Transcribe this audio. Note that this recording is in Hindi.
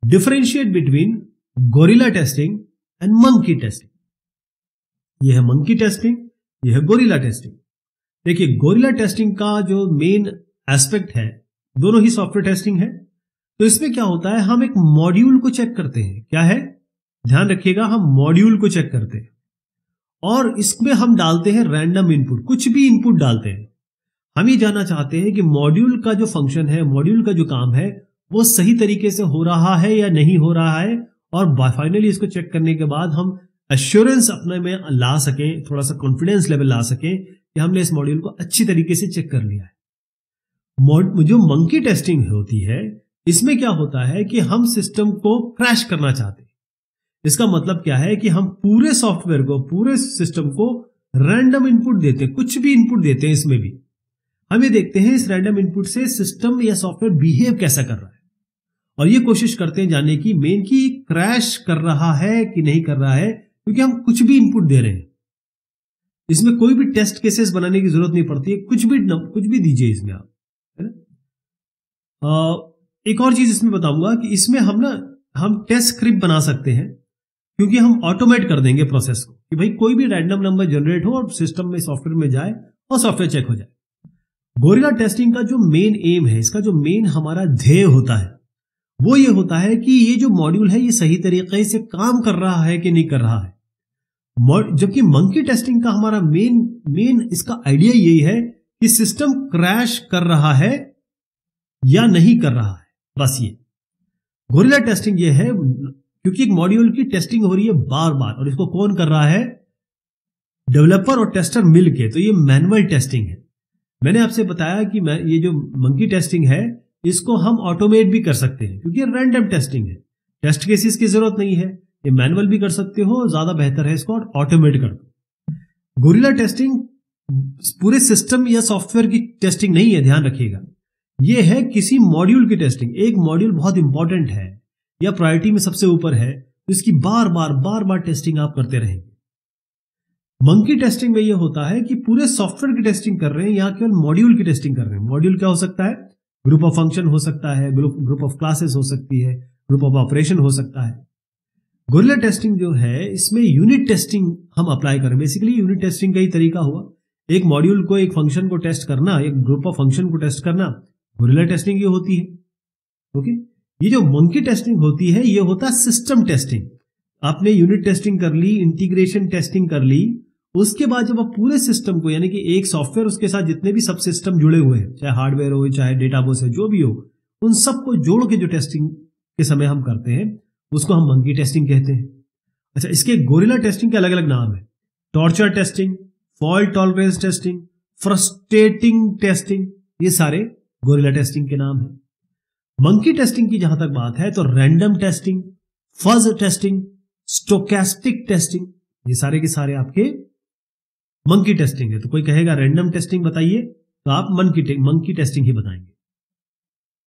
Differentiate between gorilla testing and monkey testing. यह है मंकी टेस्टिंग, यह है गोरिल्ला टेस्टिंग। देखिए, गोरिल्ला टेस्टिंग का जो मेन एस्पेक्ट है, दोनों ही सॉफ्टवेयर टेस्टिंग है। तो इसमें क्या होता है, हम एक मॉड्यूल को चेक करते हैं। क्या है, ध्यान रखिएगा, हम मॉड्यूल को चेक करते हैं और इसमें हम डालते हैं रैंडम इनपुट, कुछ भी इनपुट डालते हैं। हम ये जानना चाहते हैं कि मॉड्यूल का जो फंक्शन है, मॉड्यूल का जो काम है, वो सही तरीके से हो रहा है या नहीं हो रहा है। और फाइनली इसको चेक करने के बाद हम एश्योरेंस अपने में ला सकें, थोड़ा सा कॉन्फिडेंस लेवल ला सकें कि हमने इस मॉड्यूल को अच्छी तरीके से चेक कर लिया है। जो मंकी टेस्टिंग होती है, इसमें क्या होता है कि हम सिस्टम को क्रैश करना चाहते हैं। इसका मतलब क्या है कि हम पूरे सॉफ्टवेयर को, पूरे सिस्टम को रैंडम इनपुट देते हैं, कुछ भी इनपुट देते हैं। इसमें भी हम ये देखते हैं इस रैंडम इनपुट से सिस्टम या सॉफ्टवेयर बिहेव कैसा कर रहा है, और ये कोशिश करते हैं जानने की मेन की क्रैश कर रहा है कि नहीं कर रहा है, क्योंकि हम कुछ भी इनपुट दे रहे हैं। इसमें कोई भी टेस्ट केसेस बनाने की जरूरत नहीं पड़ती है, कुछ भी दीजिए इसमें आप, है ना। एक और चीज इसमें बताऊंगा कि इसमें हम टेस्ट स्क्रिप्ट बना सकते हैं, क्योंकि हम ऑटोमेट कर देंगे प्रोसेस को कि भाई कोई भी रैंडम नंबर जनरेट हो और सिस्टम में, सॉफ्टवेयर में जाए और सॉफ्टवेयर चेक हो जाए। गोरिल्ला टेस्टिंग का जो मेन एम है, इसका जो मेन हमारा ध्येय होता है, वो ये होता है कि ये जो मॉड्यूल है ये सही तरीके से काम कर रहा है कि नहीं कर रहा है। जबकि मंकी टेस्टिंग का हमारा मेन इसका आइडिया यही है कि सिस्टम क्रैश कर रहा है या नहीं कर रहा है, बस ये। गोरिल्ला टेस्टिंग ये है क्योंकि एक मॉड्यूल की टेस्टिंग हो रही है बार बार, और इसको कौन कर रहा है, डेवलपर और टेस्टर मिलके। तो ये मैनुअल टेस्टिंग है। मैंने आपसे बताया कि ये जो मंकी टेस्टिंग है, इसको हम ऑटोमेट भी कर सकते हैं, क्योंकि रैंडम टेस्टिंग है, टेस्ट केसेस की जरूरत नहीं है। ये मैनुअल भी कर सकते हो, ज्यादा बेहतर है इसको ऑटोमेट कर दो। गोरिल्ला टेस्टिंग पूरे सिस्टम या सॉफ्टवेयर की टेस्टिंग नहीं है, ध्यान रखिएगा। ये है किसी मॉड्यूल की टेस्टिंग। एक मॉड्यूल बहुत इंपॉर्टेंट है या प्रायोरिटी में सबसे ऊपर है, तो इसकी बार बार टेस्टिंग आप करते रहेंगे। मंकी टेस्टिंग में यह होता है कि पूरे सॉफ्टवेयर की टेस्टिंग कर रहे हैं, यहां केवल मॉड्यूल की टेस्टिंग कर रहे हैं। मॉड्यूल क्या हो सकता है, ग्रुप ऑफ फंक्शन हो सकता है, ग्रुप ऑफ क्लासेस हो सकती है, ग्रुप ऑफ ऑपरेशन हो सकता है। गोरिल्ला टेस्टिंग जो है, इसमें यूनिट टेस्टिंग हम अप्लाई करें। बेसिकली यूनिट टेस्टिंग का ही तरीका हुआ, एक मॉड्यूल को, एक फंक्शन को टेस्ट करना, एक ग्रुप ऑफ फंक्शन को टेस्ट करना, गोरिल्ला टेस्टिंग ये होती है। ओके, ये जो मंकी टेस्टिंग होती है, ये होता है सिस्टम टेस्टिंग। आपने यूनिट टेस्टिंग कर ली, इंटीग्रेशन टेस्टिंग कर ली, उसके बाद जब आप पूरे सिस्टम को, यानी कि एक सॉफ्टवेयर, उसके साथ जितने भी सब सिस्टम जुड़े हुए हैं, चाहे हार्डवेयर हो, चाहे डेटाबेस है, जो भी हो, उन सबको जोड़ के जो टेस्टिंग के समय हम करते हैं, उसको हम मंकी टेस्टिंग कहते हैं। अच्छा, इसके गोरिल्ला टेस्टिंग के अलग अलग नाम है। Torture testing, fault tolerance testing, frustrating testing, ये सारे गोरिल्ला टेस्टिंग के नाम है। मंकी टेस्टिंग की जहां तक बात है, तो random testing, fuzz testing, stochastic testing, ये सारे के सारे आपके मंकी टेस्टिंग है। तो कोई कहेगा रैंडम टेस्टिंग बताइए, तो आप मंकी टेस्टिंग ही बताएंगे।